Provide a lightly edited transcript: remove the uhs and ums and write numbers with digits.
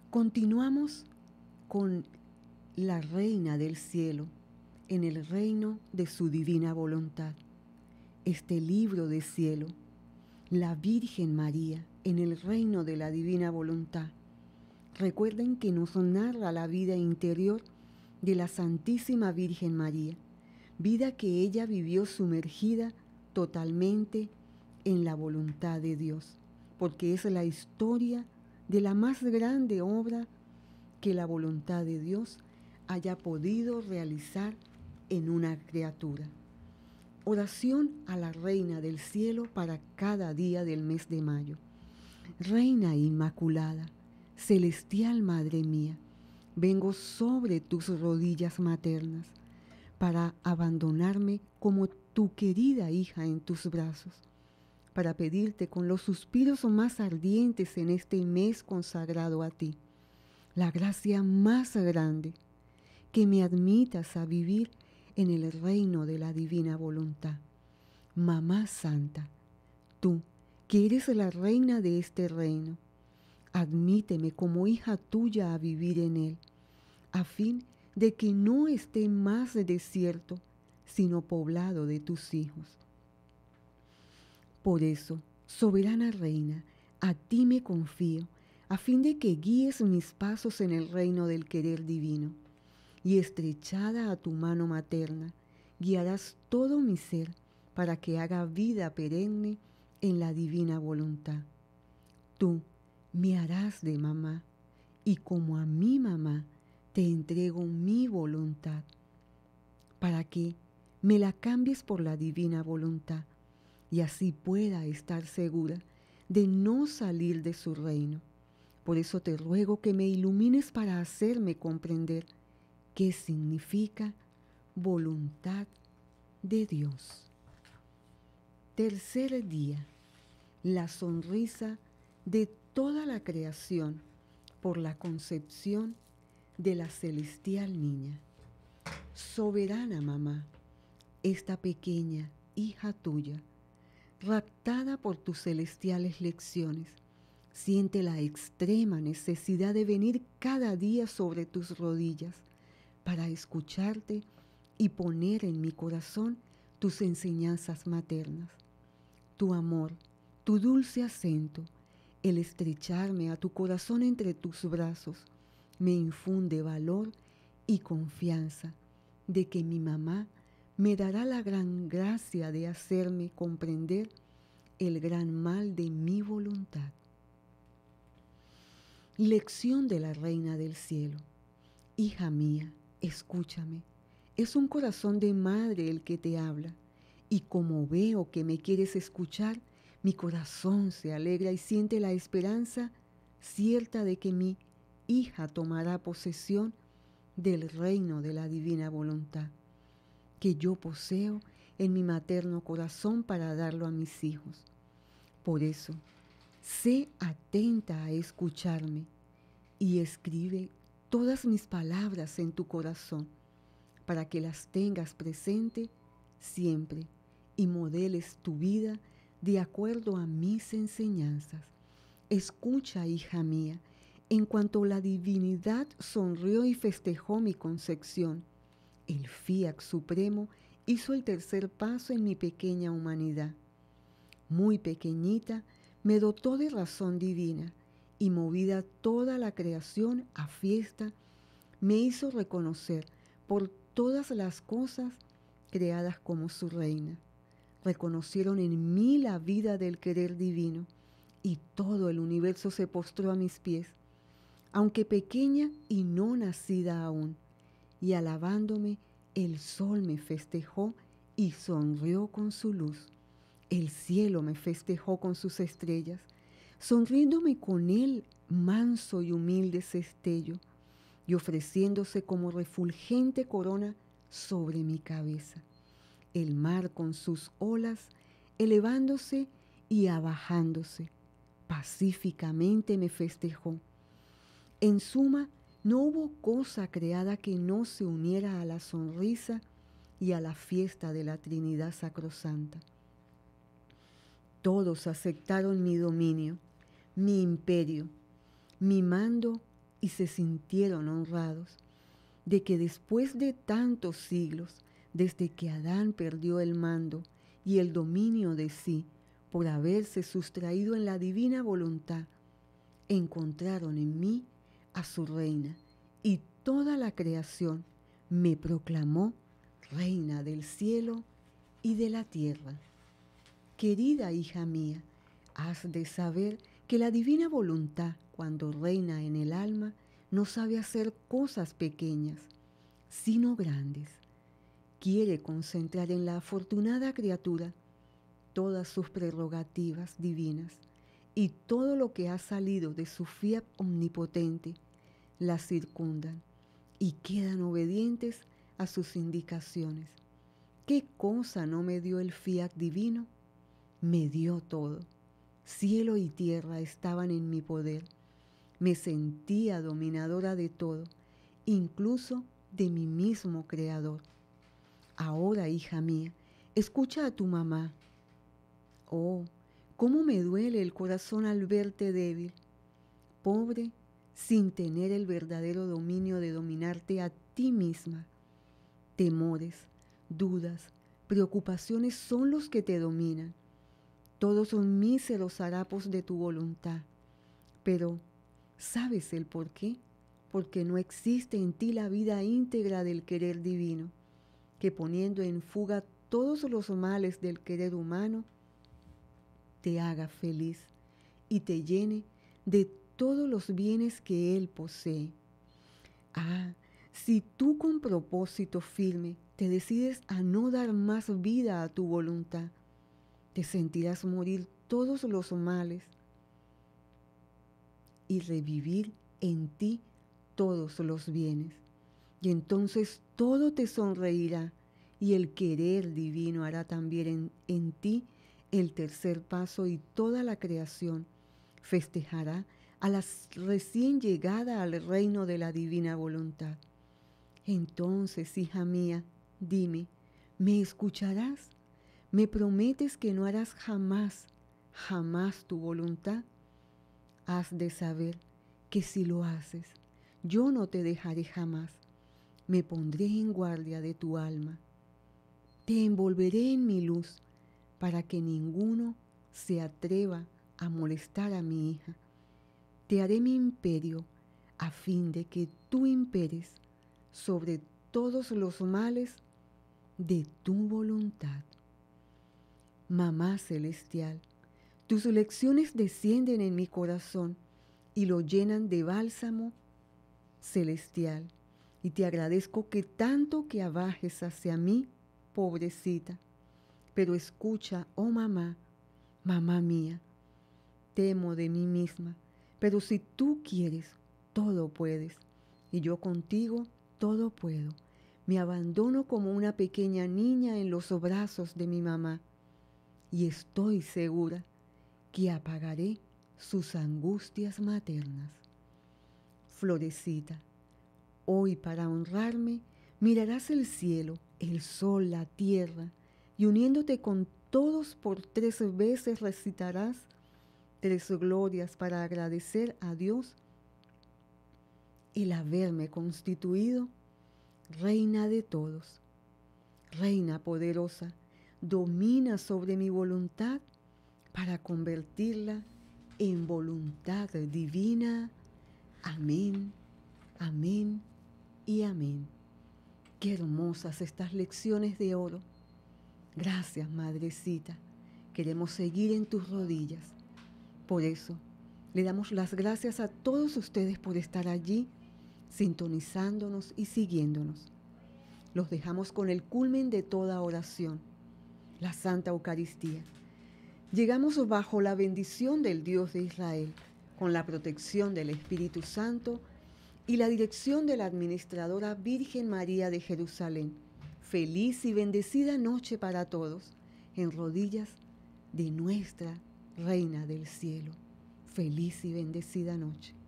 Continuamos con la Reina del Cielo en el reino de su divina voluntad. Este libro de cielo, la Virgen María en el reino de la divina voluntad. Recuerden que nos narra la vida interior de la Santísima Virgen María, vida que ella vivió sumergida totalmente en la voluntad de Dios, porque es la historia de la más grande obra que la voluntad de Dios haya podido realizar en una criatura. Oración a la Reina del Cielo para cada día del mes de mayo. Reina Inmaculada, celestial Madre mía, vengo sobre tus rodillas maternas para abandonarme como tu querida hija en tus brazos, para pedirte con los suspiros más ardientes en este mes consagrado a ti, la gracia más grande, que me admitas a vivir en el reino de la divina voluntad. Mamá Santa, tú, que eres la reina de este reino, admíteme como hija tuya a vivir en él, a fin de que no esté más desierto, sino poblado de tus hijos. Por eso, soberana reina, a ti me confío, a fin de que guíes mis pasos en el reino del querer divino, y estrechada a tu mano materna, guiarás todo mi ser para que haga vida perenne en la divina voluntad. Tú me harás de mamá, y como a mi mamá te entrego mi voluntad, para que me la cambies por la divina voluntad, y así pueda estar segura de no salir de su reino. Por eso te ruego que me ilumines para hacerme comprender qué significa voluntad de Dios. Tercer día, la sonrisa de toda la creación por la concepción de la celestial niña. Soberana mamá, esta pequeña hija tuya, raptada por tus celestiales lecciones, siente la extrema necesidad de venir cada día sobre tus rodillas para escucharte y poner en mi corazón tus enseñanzas maternas, tu amor, tu dulce acento, el estrecharme a tu corazón entre tus brazos, me infunde valor y confianza de que mi mamá me dará la gran gracia de hacerme comprender el gran mal de mi voluntad. Lección de la Reina del Cielo. Hija mía, escúchame. Es un corazón de madre el que te habla, y como veo que me quieres escuchar, mi corazón se alegra y siente la esperanza cierta de que mi hija tomará posesión del reino de la divina voluntad, que yo poseo en mi materno corazón para darlo a mis hijos. Por eso, sé atenta a escucharme y escribe todas mis palabras en tu corazón para que las tengas presente siempre y modeles tu vida de acuerdo a mis enseñanzas. Escucha, hija mía, en cuanto la divinidad sonrió y festejó mi concepción, el Fiat Supremo hizo el tercer paso en mi pequeña humanidad. Muy pequeñita, me dotó de razón divina y movida toda la creación a fiesta, me hizo reconocer por todas las cosas creadas como su reina. Reconocieron en mí la vida del querer divino y todo el universo se postró a mis pies, aunque pequeña y no nacida aún, y alabándome el sol me festejó y sonrió con su luz. El cielo me festejó con sus estrellas, sonriéndome con él manso y humilde cestello, y ofreciéndose como refulgente corona sobre mi cabeza. El mar con sus olas, elevándose y abajándose, pacíficamente me festejó. En suma, no hubo cosa creada que no se uniera a la sonrisa y a la fiesta de la Trinidad Sacrosanta. Todos aceptaron mi dominio, mi imperio, mi mando y se sintieron honrados de que después de tantos siglos, desde que Adán perdió el mando y el dominio de sí por haberse sustraído en la divina voluntad, encontraron en mí a su reina, y toda la creación me proclamó reina del cielo y de la tierra. Querida hija mía, has de saber que la divina voluntad, cuando reina en el alma, no sabe hacer cosas pequeñas, sino grandes. Quiere concentrar en la afortunada criatura todas sus prerrogativas divinas, y todo lo que ha salido de su fiat omnipotente la circundan y quedan obedientes a sus indicaciones. ¿Qué cosa no me dio el fiat divino? Me dio todo. Cielo y tierra estaban en mi poder. Me sentía dominadora de todo, incluso de mi mismo creador. Ahora, hija mía, escucha a tu mamá. Oh, cómo me duele el corazón al verte débil, pobre, sin tener el verdadero dominio de dominarte a ti misma. Temores, dudas, preocupaciones son los que te dominan. Todos son míseros harapos de tu voluntad. Pero, ¿sabes el por qué? Porque no existe en ti la vida íntegra del querer divino, que poniendo en fuga todos los males del querer humano, te haga feliz y te llene de todos los bienes que Él posee. Ah, si tú con propósito firme te decides a no dar más vida a tu voluntad, te sentirás morir todos los males y revivir en ti todos los bienes. Y entonces todo te sonreirá y el querer divino hará también en ti el tercer paso, y toda la creación festejará a la recién llegada al reino de la divina voluntad. Entonces, hija mía, dime, ¿me escucharás? ¿Me prometes que no harás jamás, jamás tu voluntad? Has de saber que si lo haces, yo no te dejaré jamás. Me pondré en guardia de tu alma. Te envolveré en mi luz para que ninguno se atreva a molestar a mi hija. Te haré mi imperio a fin de que tú imperes sobre todos los males de tu voluntad. Mamá celestial, tus lecciones descienden en mi corazón y lo llenan de bálsamo celestial. Y te agradezco que tanto que abajes hacia mí, pobrecita. Pero escucha, oh mamá, mamá mía, temo de mí misma, pero si tú quieres, todo puedes, y yo contigo todo puedo. Me abandono como una pequeña niña en los brazos de mi mamá, y estoy segura que apagaré sus angustias maternas. Florecita, hoy para honrarme mirarás el cielo, el sol, la tierra, y uniéndote con todos por 3 veces recitarás 3 glorias para agradecer a Dios el haberme constituido reina de todos. Reina poderosa, domina sobre mi voluntad para convertirla en voluntad divina. Amén, amén y amén. Qué hermosas estas lecciones de oro. Gracias, Madrecita. Queremos seguir en tus rodillas. Por eso, le damos las gracias a todos ustedes por estar allí, sintonizándonos y siguiéndonos. Los dejamos con el culmen de toda oración, la Santa Eucaristía. Llegamos bajo la bendición del Dios de Israel, con la protección del Espíritu Santo y la dirección de la Administradora Virgen María de Jerusalén. Feliz y bendecida noche para todos, en rodillas de nuestra Reina del Cielo. Feliz y bendecida noche.